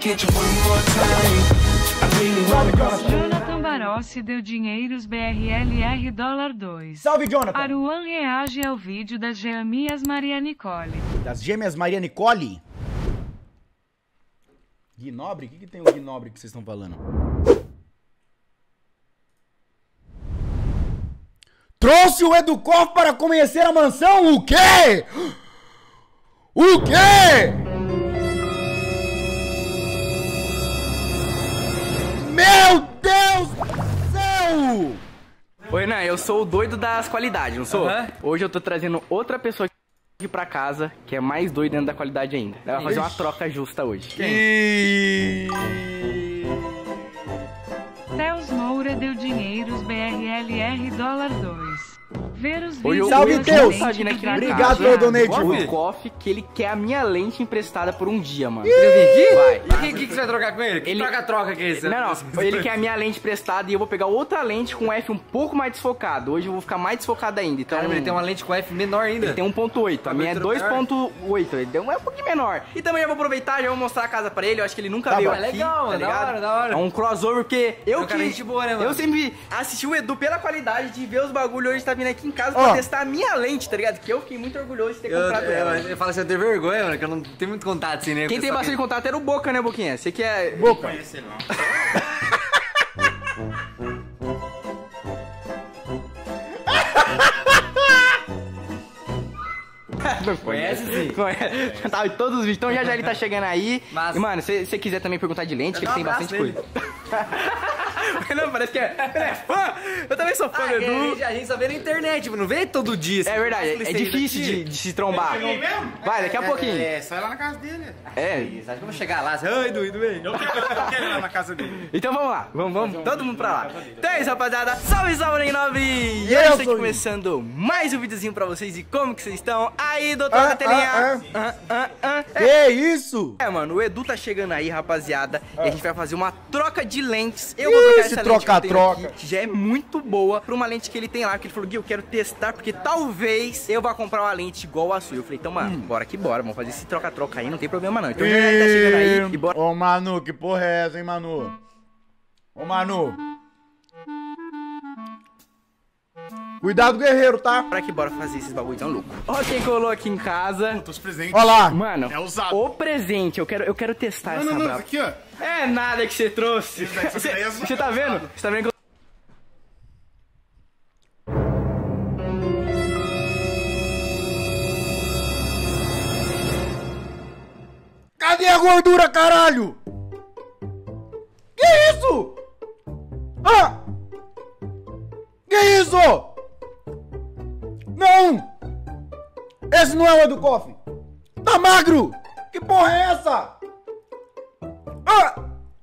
Jonathan Barossi deu dinheiros BRLR $2. Salve, Jonathan. Aruan reage ao vídeo das gêmeas Maria Nicole. Das gêmeas Maria Nicole? Guinobre? O que tem o Guinobre que vocês estão falando? Trouxe o Educoff para conhecer a mansão? O quê? O quê? Meu Deus do céu! Oi, Renan, eu sou o doido das qualidades, não sou? Hoje eu tô trazendo outra pessoa aqui pra casa que é mais doida dentro da qualidade ainda. Ela vai fazer uma troca justa hoje. Theus Moura deu dinheiros BRLR $2. Ver os Oi, vídeos. Salve, Theus! Obrigado pelo donate. O Coffee que ele quer a minha lente emprestada por um dia, mano. Eu vim aqui? Vai. E o que você vai trocar com ele? Ele- Troca que é isso? Não, ele quer a minha lente emprestada e eu vou pegar outra lente com F um pouco mais desfocado. Hoje eu vou ficar mais desfocado ainda. Então, Caramba, ele tem uma lente com F menor ainda. ele tem 1.8, a minha é Vai trocar? 2.8, ele é um pouquinho menor. E também eu vou aproveitar, já vou mostrar a casa pra ele, eu acho que ele nunca Tá veio bom. aqui, Legal, tá da ligado? hora, da hora. É um crossover, porque eu Cara, gente boa, né, mano? eu sempre assisti o Edu pela qualidade de ver os bagulhos, hoje tá vindo aqui em casa pra testar a minha lente, tá ligado? Que eu fiquei muito orgulhoso de ter comprado ela. Eu falo assim, eu tenho vergonha, mano, que eu não tenho muito contato assim, né? Quem tem bastante contato era o Boca, né, Boquinha? Você que é... Boca. Não Conhece, sim. Conhece. Tá em todos os vídeos. Então já ele tá chegando aí. Mas- E, mano, se você quiser também perguntar de lente, que ele tem bastante coisa. Não, parece que ele é fã. Eu também sou fã do Edu. A gente só vê na internet, tipo, não vê todo dia. É verdade, é difícil de se trombar. Vai, daqui a pouquinho. É, só ir lá na casa dele. É. Você acha que eu vou chegar lá? Ai, Edu, vem. Eu quero ir lá na casa dele. Então vamos lá, vamos todo mundo pra lá. Então é isso, rapaziada. Salve, salve, Ney Nobre! E eu hoje sou aqui o- começando mais um videozinho pra vocês. E como que vocês estão? Aí, doutor da telinha. Que isso? É, mano, o Edu tá chegando aí, rapaziada. E a gente vai fazer uma troca de lentes. Eu vou trocar Esse essa lente que eu tenho troca-troca. aqui, que já é muito boa, pra uma lente que ele tem lá. Que ele falou, Gui, eu quero testar, porque talvez eu vá comprar uma lente igual a sua. Eu falei, então, mano, bora que bora. Vamos fazer esse troca-troca aí, não tem problema não. Então já ele tá chegando aí e bora. Ô, Manu, que porra é essa, hein, Manu? Ô, Manu. Cuidado, guerreiro, tá? Bora que bora fazer esses bagulho tão louco. Ó quem colou aqui em casa. Os presentes. Olha lá. Mano, É usado. o presente, eu quero testar essa Não, brava. aqui, ó. É nada que você trouxe. Isso daí é Você tá vendo? Você tá vendo que eu... Cadê a gordura, caralho? Que isso? Ah! Que isso? Não! Esse não é o Educoff. Tá magro! Que porra é essa? Ah!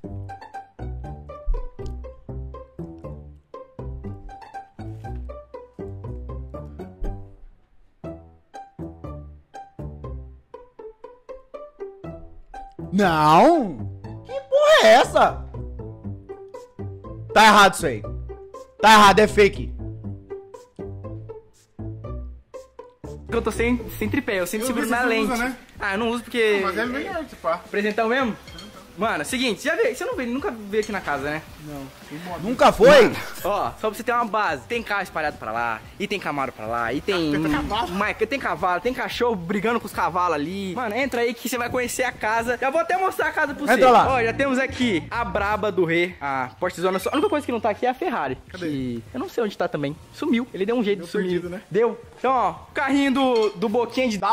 Não! Que porra é essa? Tá errado isso aí. Tá errado, é fake. Eu tô sem tripé, eu sempre Eu seguro vi na que você lente. usa, né? Ah, eu não uso porque... Mas é melhor, tipo, pá. Presentão mesmo? Mano, seguinte, já veio, você não veio, nunca veio aqui na casa, né? Nunca foi? Ó, só pra você ter uma base, tem carro espalhado pra lá, e tem Camaro pra lá, e tem... tem cavalo, tem cachorro brigando com os cavalos ali. Mano, entra aí que você vai conhecer a casa. Já vou até mostrar a casa pra você. Entra lá. Ó, já temos aqui a Braba do Rei, a Portezona. A única coisa que não tá aqui é a Ferrari. Cadê? Eu não sei onde tá também. Sumiu. Ele deu um jeito de sumir. perdido, né? Deu. Então, ó, carrinho do Boquinha de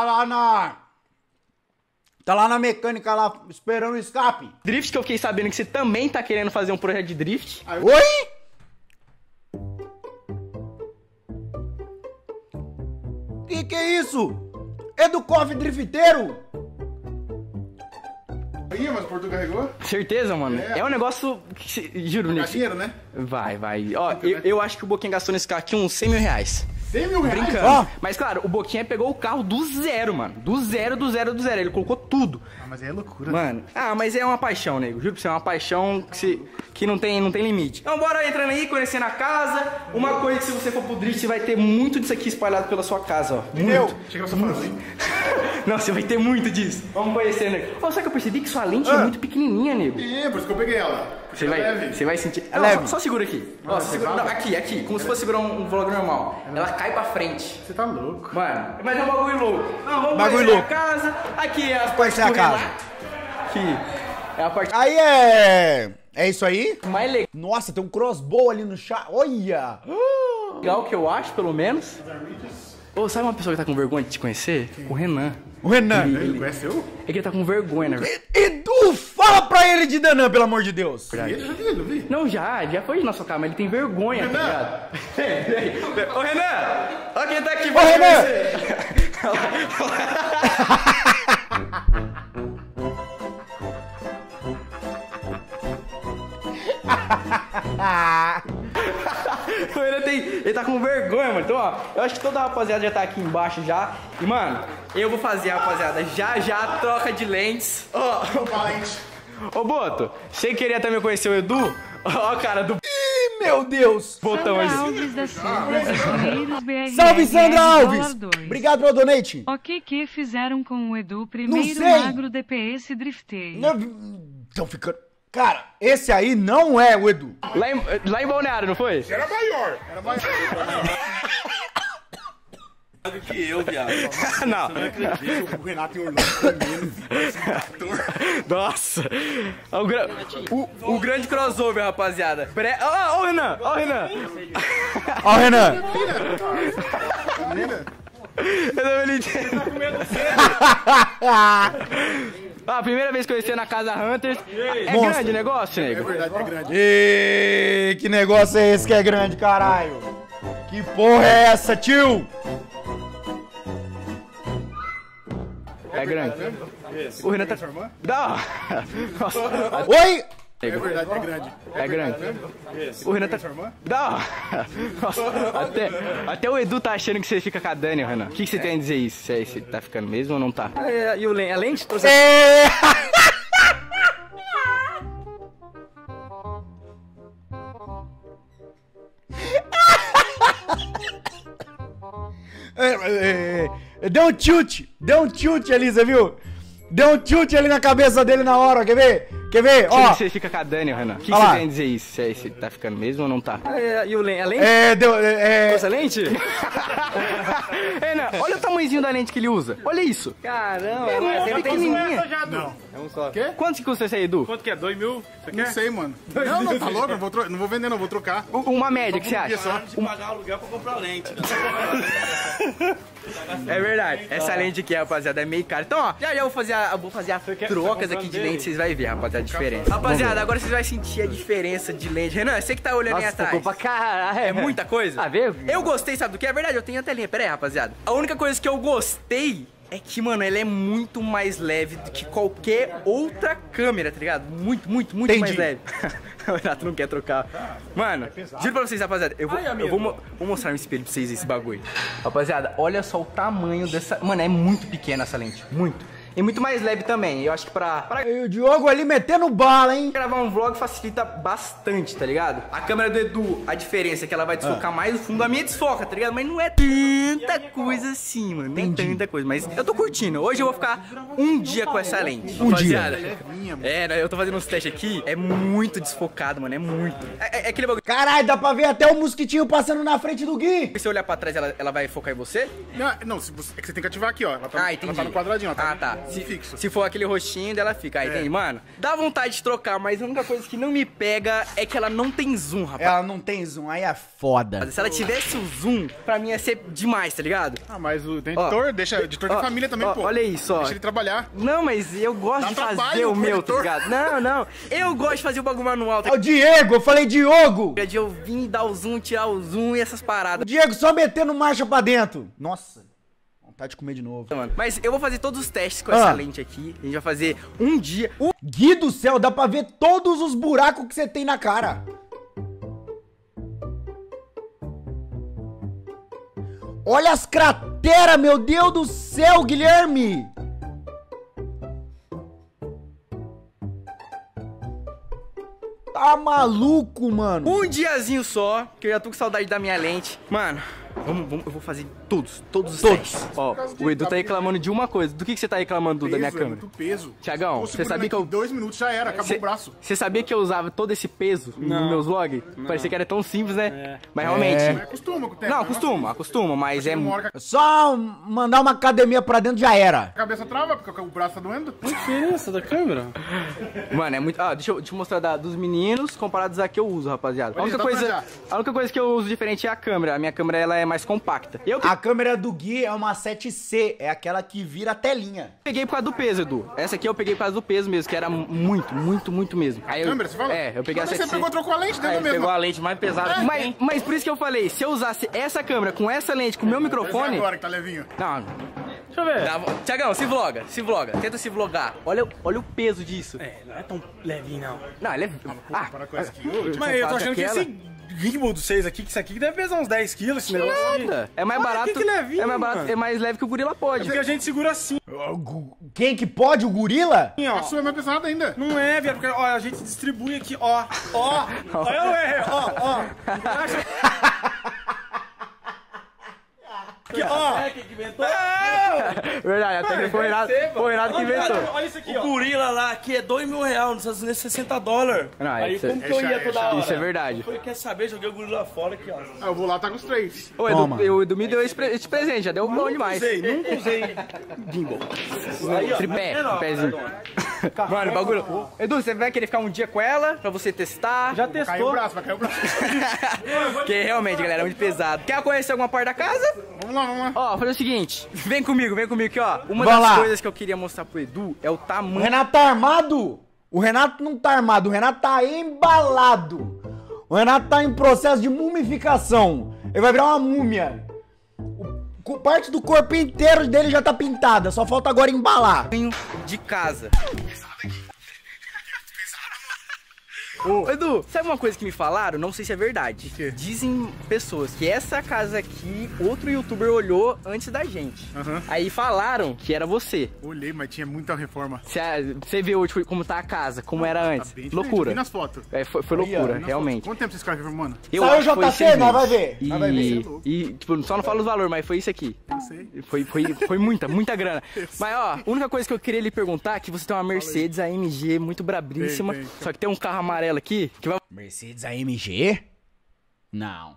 Tá lá na mecânica lá, esperando o escape. drift, que eu fiquei sabendo que você também tá querendo fazer um projeto de drift. Oi? Que é isso? Educoff drifteiro? Aí, mas o Portugal carregou? Certeza, mano? É um negócio que, juro, Dá Nick. dinheiro, né? Vai. Ó, eu acho que o Boquinha gastou nesse carro aqui uns 100 mil reais. 100 mil reais? Brincando. Ó. Mas claro, o Boquinha pegou o carro do zero, mano. Do zero. Ele colocou tudo. Ah, mas aí é loucura. Mano, mas é uma paixão, nego. Juro pra você, é uma paixão que não tem limite. Então bora entrando aí, conhecendo a casa. Uma coisa que se você for pro drift, você vai ter muito disso aqui espalhado pela sua casa, ó. Meu. Muito. Chega na sua fazenda. Não, você vai ter muito disso. Vamos conhecer, nego. Oh, só que eu percebi que sua lente é muito pequenininha, nego. É, por isso que eu peguei ela. Você vai sentir. É Não, leve. só segura aqui. Ó, segura. Não, aqui. Como se fosse segurar um vlog normal. Ela cai pra frente. Você tá louco. Mano, mas é um bagulho louco. Não, vamos Bagulho conhecer louco. a casa. Aqui é a parte Conhecer a do casa. Renato. Aqui é a parte Aí é... É isso aí? mais Nossa, tem um crossbow ali no chá. Olha! legal que eu acho, pelo menos. Ô, sabe uma pessoa que tá com vergonha de te conhecer? O Renan. O Renan. Ele conhece eu? É que ele tá com vergonha, né? Edu, fala pra ele de Danã, pelo amor de Deus. Ele já vi, não vi? Não, já foi na sua cara, mas ele tem vergonha, tá ligado? Ô, Renan! Olha quem tá aqui, Ô, Renan! O Renan ele tá com vergonha, mano. Então, ó, eu acho que toda a rapaziada já tá aqui embaixo já. E, mano, eu vou fazer, rapaziada, já troca de lentes. Ó, Valente. ô, Boto, você queria também conhecer o Edu? Ó, cara do Ih, meu Deus. botão Sandra aí. Alves da Silva dos Dinheiros BRL. Salve, Sandra Alves. $2. Obrigado pelo donate. O que fizeram com o Edu primeiro sei. magro DPS driftei? Estão ficando... Cara, esse aí não é o Edu. Lá em Balneário, não foi? Era maior. Era maior. que eu, viado. Não. O Renato e o Orlando comendo. Nossa. O grande crossover, rapaziada. Ó, o Renan. Ó, o Renan. Ó o Renan. A primeira vez que eu conheci na Casa Hunters. É Monstro. grande o negócio, É nego? verdade, é grande. Ê, que negócio é esse que é grande, caralho? Que porra é essa, tio? É grande. O Renan tá... Não. Nossa. Oi? É verdade, é grande. É grande. O Renan tá... Não. Nossa. Até o Edu tá achando que você fica com a Dani, Renan. O que você tem a dizer isso? Você tá ficando mesmo ou não tá? E a lente? É... Deu um tilt ali, você viu? Deu um tilt ali na cabeça dele na hora, quer ver? Quer ver? Ó. Ó, Você fica com a Dani, Renan. O que Olha você lá. tem a dizer isso? Você tá ficando mesmo ou não tá? E a lente? deu... Essa lente? Renan, olha o tamanhozinho da lente que ele usa. Olha isso. Caramba, é muito pequenininha. Não. É um só. Quanto que custa esse aí, Edu? Quanto que é? 2 mil? Você Não quer? sei, mano. Não, não, tá louco? Não vou vender, não. Vou trocar. Uma média, que você acha? Só. De pagar aluguel pra comprar lente. É verdade. Essa lente aqui, rapaziada, é meio cara. Então, ó, já eu vou fazer as trocas aqui de lente, vocês vão ver, rapaziada, a diferença. Rapaziada, agora vocês vão sentir a diferença de lente. Renan, você que tá olhando aí atrás. Caralho. É muita coisa? Ah, vê? Eu gostei, sabe do que? É verdade, eu tenho a telinha. Pera aí, rapaziada. A única coisa que eu gostei é que, mano, ela é muito mais leve do que qualquer outra câmera, tá ligado? Muito Entendi. mais leve. O Renato não quer trocar. Mano, juro pra vocês, rapaziada, eu vou mostrar no espelho pra vocês esse bagulho. Rapaziada, olha só o tamanho dessa... Mano, é muito pequena essa lente, muito. E muito mais leve também. Eu acho que pra E o Diogo ali metendo bala, hein? gravar um vlog facilita bastante, tá ligado? A câmera do Edu, a diferença é que ela vai desfocar mais o fundo. A minha desfoca, tá ligado? Mas não é tanta coisa assim, mano. Nem tanta coisa. Mas eu tô curtindo. Hoje eu vou ficar um dia com essa lente. Rapaziada. Eu tô fazendo uns testes aqui. É muito desfocado, mano. É muito. É aquele bagulho. Caralho, dá pra ver até o mosquitinho passando na frente do Gui. Se você olhar pra trás, ela vai focar em você? Não, é que você tem que ativar aqui, ó. Ela tá, Entendi. ela tá no quadradinho, ó. Tá. Fixo. Se for aquele rostinho dela fica, entende? Mano, dá vontade de trocar, mas a única coisa que não me pega é que ela não tem zoom, rapaz. Ela não tem zoom, aí é foda. Se ela tivesse o zoom, pra mim ia ser demais, tá ligado? Ah, mas o editor, deixa editor de família também, pô. Olha isso, ó. Deixa ele trabalhar. Não, mas eu gosto Dá de fazer trabalho, o meu, tá editor. ligado? Não. Eu gosto de fazer o bagulho manual, tá É o Diego, eu falei Diogo. ligado? De eu vir dar o zoom, tirar o zoom e essas paradas. Diego só metendo marcha pra dentro. Nossa, vontade de comer de novo. Mano. Mas eu vou fazer todos os testes com essa lente aqui. A gente vai fazer um dia. Gui do céu, dá pra ver todos os buracos que você tem na cara. Olha as crateras, meu Deus do céu, Guilherme. Tá maluco, mano. Um diazinho só, que eu já tô com saudade da minha lente. Mano, Vamos, eu vou fazer todos os testes. Ó, o Edu tá reclamando de uma coisa. Do que você tá reclamando da minha Peso, é câmera? muito peso. Tiagão, você sabia que eu... 2 minutos já era, acabou o braço. Você sabia que eu usava todo esse peso nos meus vlogs? Parecia que era tão simples, né? Mas realmente... Mas acostuma com o tempo. Não, né? acostuma, mas é... Uma hora que Só mandar uma academia pra dentro já era. a cabeça trava, porque o braço tá doendo. Diferença da câmera? Mano, é muito... Ah, deixa eu te mostrar dos meninos comparados a que eu uso, rapaziada. A Olha, única coisa que eu uso diferente é a câmera. A minha câmera, ela é mais compacta. A câmera do Gui é uma 7C, é aquela que vira a telinha. Peguei por causa do peso, Edu. Essa aqui eu peguei por causa do peso mesmo, que era muito mesmo. Aí Câmera, você fala? É, eu peguei a Mas 7C. você pegou, trocou a lente dentro mesmo. Pegou a lente mais pesada que tem. Mas por isso que eu falei, se eu usasse essa câmera com essa lente, com o meu Mas microfone... é agora que tá levinho. Não, Deixa eu ver. Tiagão, se vloga. Tenta se vlogar. Olha o peso disso. Não é tão levinho, não. Não, ele é... Para com essa aqui. Ô, Mas eu tô achando que aquela- esse gimbal do 6 aqui, que isso aqui deve pesar uns 10 quilos, esse negócio aqui. Nada. É mais barato. que levinho, é mais barato, mano. é mais leve que o gorila pode. Porque a gente segura assim, Quem que pode? O gorila? ó. A sua é mais pesada ainda. Não é, viado, porque ó, a gente distribui aqui, ó. Olha o R, ó. Aqui, ó. Quem que inventou? Verdade, até que foi o Renato que inventou. Olha isso aqui, O ó. gorila lá, que é $2.000, nos Estados Unidos $60. Não, Aí isso, como que eu ia toda hora? isso é verdade. Eu falei, quer saber? Joguei o gorila fora aqui, ó. Ah, eu vou lá, tá com os 3. Ô, Toma. o Edu me deu esse presente, já deu bom demais. Nunca usei gimbal. Aí, ó, Tripé, tá vendo, ó? tripézinho. Mano, o bagulho. Edu, você vai querer ficar um dia com ela pra você testar? Já Caiu o testou. braço, vai cair o braço. Porque realmente, galera, é muito pesado. Quer conhecer alguma parte da casa? Vamos lá. Ó, fazer o seguinte, vem comigo aqui, ó. Uma Vamos das lá. coisas que eu queria mostrar pro Edu é o O tamanho. Renato tá armado? O Renato não tá armado, o Renato tá embalado. O Renato tá em processo de mumificação. Ele vai virar uma múmia. Parte do corpo inteiro dele já tá pintada, só falta agora embalar. De casa. Ô, Edu, sabe uma coisa que me falaram? Não sei se é verdade. Dizem pessoas que essa casa aqui, outro youtuber olhou antes da gente. Aí falaram que era você. Olhei, mas tinha muita reforma. Você vê hoje como tá a casa, como era antes. Bem diferente, Loucura. vi nas fotos. É, foi loucura, realmente. Quanto tempo vocês ficaram reformando? Eu Saiu acho que foi JC, 6 nós vai meses. ver, nós vai ver. E, tipo, só não falo os valores, mas foi isso aqui. Não sei. Foi muita grana. Mas, ó, a única coisa que eu queria lhe perguntar é que você tem uma Mercedes AMG muito brabíssima. Tem. Só que tem um carro amarelo aqui que vai Mercedes AMG? Não.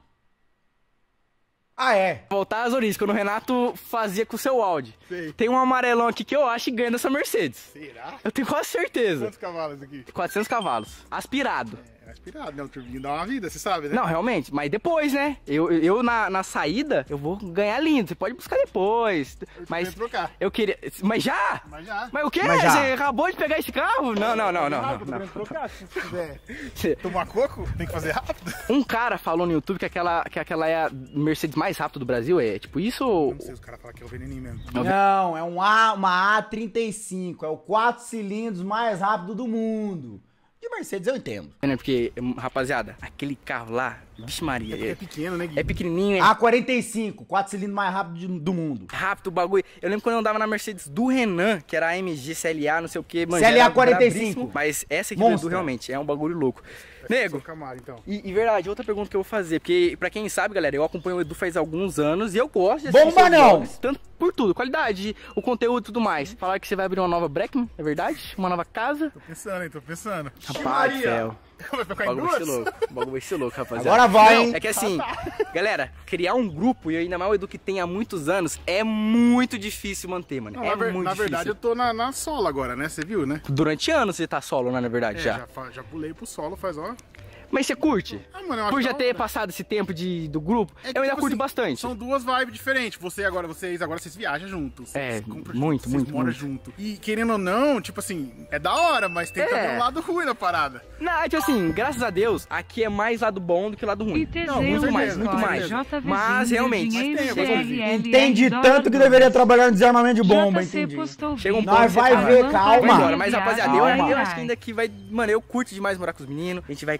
Ah, é? voltar às origens, quando o Renato fazia com o seu Audi. Sei. Tem um amarelão aqui que eu acho que ganha dessa Mercedes. Será? Eu tenho quase certeza. Quantos cavalos aqui? 400 cavalos. Aspirado. É aspirado, né? O turbinho dá uma vida, você sabe, né? Não, realmente, mas depois, né? Eu na saída, eu vou ganhar lindo. Você pode buscar depois. Mas queria trocar. eu queria. Mas já? Mas já. Mas o quê? Mas já. Você acabou de pegar esse carro? Não. Rápido, querendo trocar, se quiser tomar coco, tem que fazer rápido. Um cara falou no YouTube que aquela é a Mercedes mais rápida do Brasil. É tipo isso ou. Não sei, os caras falam que é o veneninho mesmo. Não, é uma A35, é o 4 cilindros mais rápido do mundo. De Mercedes eu entendo. Porque, rapaziada, aquele carro lá, vixe Maria, É pequeno, né, Gui? é pequenininho, é A45, 4 cilindros mais rápido do mundo. rápido o bagulho. Eu lembro quando eu andava na Mercedes do Renan, que era a AMG CLA, não sei o que, mano. CLA era 45. brabíssimo, mas essa aqui do Edu Monstro. realmente é um bagulho louco. Nego, Camaro, então. e verdade, outra pergunta que eu vou fazer, porque pra quem sabe, galera, eu acompanho o Edu faz alguns anos e eu gosto de Bomba seus não! vlogs, tanto por tudo, qualidade, o conteúdo e tudo mais. Falaram que você vai abrir uma nova Breckman, é verdade? Uma nova casa? Tô pensando. Rapaz do céu. Vai ficar O em bagulho vai ser duas? louco, o bagulho vai ser louco, rapaziada. Agora vai, hein? É que assim, galera, criar um grupo, e ainda mais o Edu que tem há muitos anos, é muito difícil manter, mano. Não, É na muito verdade, eu difícil. tô na solo agora, né? Você viu, né? Durante anos você tá solo, né, na verdade, já. Já pulei pro solo, faz ó. Mas você curte? Ah, mano, eu acho Por já da ter hora. passado esse tempo do grupo, É que, eu ainda tipo curto assim, bastante. São duas vibes diferentes. Vocês agora vocês viajam juntos. É, Vocês compram muito, junto, vocês muito, moram muito. junto. E querendo ou não, tipo assim, é da hora, mas tem também um lado ruim na parada. Não, é tipo assim, graças a Deus, aqui é mais lado bom do que lado ruim. ITZ, Não, muito mais, certeza, muito com mais. JVzinho, Mas realmente, dinheiro, mas tem, CRL, Entende dólar tanto que dois. deveria trabalhar no desarmamento de bomba, JC entendi. postou Chega um vídeo. ponto Nós que vai você ver, fala, calma. vai embora. Mas rapaziada, Calma. eu acho que ainda aqui vai, mano, eu curto demais morar com os meninos. A gente vai curtir muito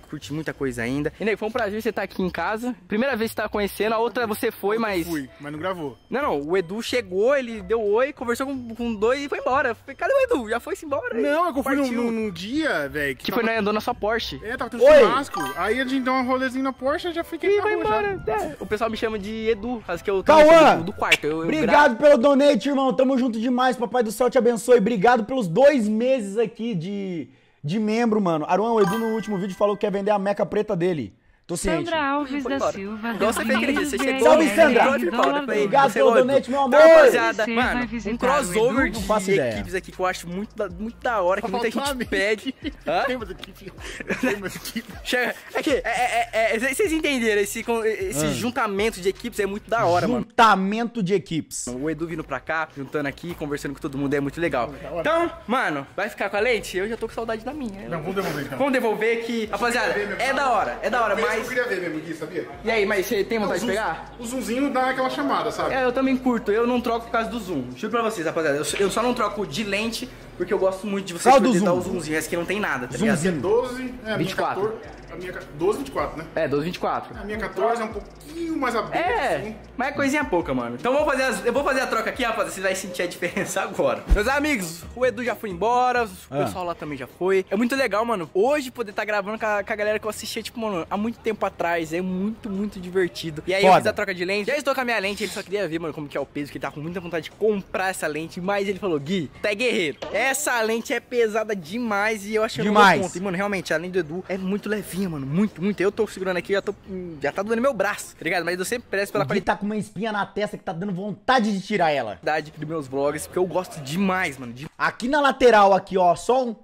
muita coisa ainda. E Nego, foi um prazer você estar aqui em casa. Primeira vez que você tá conhecendo, a outra você foi, mas... Fui, mas não gravou. Não, o Edu chegou, ele deu oi, conversou com dois e foi embora. Eu falei, cadê o Edu? Já foi-se embora. Não, é que eu fui Partiu. num dia, velho. Que foi, né, andou na sua Porsche. É, tava tendo Oi. churrasco. Aí a gente deu um rolezinho na Porsche e já fiquei E na vai rua embora. já. É, o pessoal me chama de Edu, faz que eu Cauã, do quarto. Eu obrigado pelo donate, irmão. Tamo junto demais. Papai do céu te abençoe. Obrigado pelos 2 meses aqui de membro, mano. Aruan, o Edu no último vídeo falou que quer vender a meca preta dele. Tô ciente. Sandra Alves Foi da embora. Silva. Igual você fez aquele dia, você chegou. Salve, Sandra. Obrigado pelo donate, meu amor. Rapaziada, Você mano, vai visitar um crossover o Edu? de Não faço ideia. equipes aqui que eu acho muito da hora, que muita gente pede. Hã? Tem mais equipe. Tem mais equipe. Chega, é que, vocês entenderam, esse juntamento de equipes é muito da hora, mano. Juntamento de equipes. O Edu vindo pra cá, juntando aqui, conversando com todo mundo, é muito legal. Então, mano, vai ficar com a lente? Eu já tô com saudade da minha. Não, vamos devolver então. Vamos devolver que, rapaziada, é da hora, Eu mas... queria ver mesmo aqui, sabia? E aí, mas você tem vontade de pegar? O zoomzinho dá aquela chamada, sabe? É, eu também curto, eu não troco por causa do zoom. Juro pra vocês, rapaziada, eu só não troco de lente porque eu gosto muito de vocês Qual do poder dar zoom? o zoomzinho, esse aqui não tem nada, tá ligado? 12, é, a 24. minha 14, a minha 12, 24, né? É, 1224. A minha 14 é um pouquinho mais aberta, É, assim. mas é coisinha pouca, mano. Então eu vou fazer a troca aqui, rapaziada, vocês vão sentir a diferença agora. Meus amigos, o Edu já foi embora, o pessoal lá também já foi. É muito legal, mano, hoje poder estar gravando com a galera que eu assistia, tipo, mano, há muito tempo atrás. É muito, muito divertido. E aí eu Foda. fiz a troca de lente, já estou com a minha lente, ele só queria ver, mano, como que é o peso, que ele tá com muita vontade de comprar essa lente. Mas ele falou, Gui, tá guerreiro. Essa lente é pesada demais e eu acho que eu não Demais. dou conta. E, mano, realmente, a lente do Edu é muito levinha, mano, muito, muito. Eu tô segurando aqui, já tá doendo meu braço, tá ligado? Mas eu sempre prezo pela O Gui tá com uma espinha na testa que tá dando vontade de tirar ela. qualidade dos meus vlogs, porque eu gosto demais, mano, Aqui na lateral, aqui, ó, só um...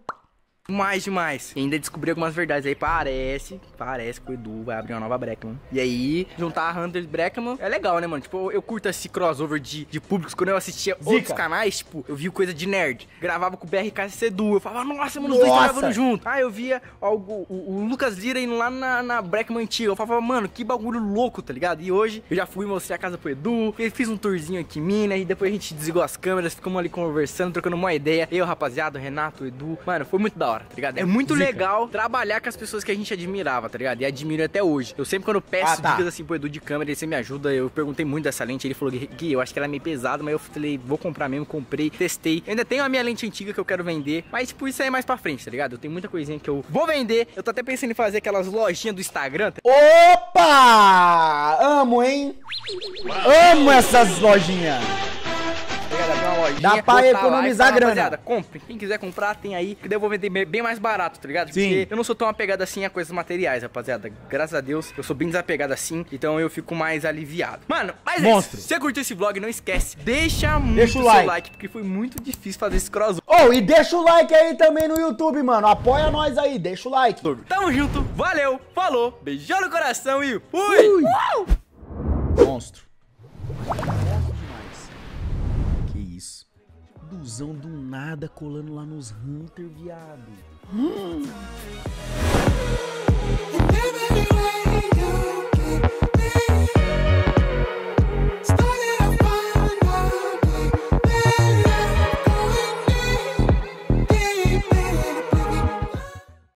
demais. E ainda descobri algumas verdades aí, parece que o Edu vai abrir uma nova Breckman. E aí, juntar a Hunter e Breckman é legal, né, mano? Tipo, eu curto esse crossover de públicos. Quando eu assistia outros canais, tipo, eu via coisa de nerd. Gravava com o BRK Edu. Eu falava, nossa, mano, os dois gravando junto. Ah, eu via o Lucas Lira indo lá na Breckman antiga. Eu falava, mano, que bagulho louco, tá ligado? E hoje, eu já fui mostrar a casa pro Edu. Fiz um tourzinho aqui em Minas. E depois a gente desligou as câmeras, ficamos ali conversando, trocando uma ideia. Eu, rapaziada, o Renato, o Edu. Mano, foi muito da hora, tá ligado? É muito legal trabalhar com as pessoas que a gente admirava, tá ligado? E admiro até hoje. Eu sempre, quando eu peço dicas assim pro Edu de câmera, ele sempre me ajuda. Eu perguntei muito dessa lente, ele falou, Gui, eu acho que ela é meio pesada, mas eu falei, vou comprar mesmo, comprei, testei. Eu ainda tenho a minha lente antiga que eu quero vender, mas tipo, isso aí é mais pra frente, tá ligado? Eu tenho muita coisinha que eu vou vender. Eu tô até pensando em fazer aquelas lojinhas do Instagram. Opa! Amo, hein? Amo essas lojinhas. Dá pra economizar grana. Rapaziada, compre. Quem quiser comprar, tem aí. Que daí eu vou vender bem mais barato, tá ligado? Sim. Porque eu não sou tão apegado assim a coisas materiais, rapaziada. Graças a Deus, eu sou bem desapegado assim. Então eu fico mais aliviado. Mano, mas Monstro. se você curtiu esse vlog, não esquece. Deixa muito o seu like. like, porque foi muito difícil fazer esse crossover. Oh, e deixa o like aí também no YouTube, mano. Apoia nós aí, deixa o like. Tamo junto, valeu, falou, beijão no coração e fui! Monstro. Que isso? Duzão do nada colando lá nos Hunter, viado.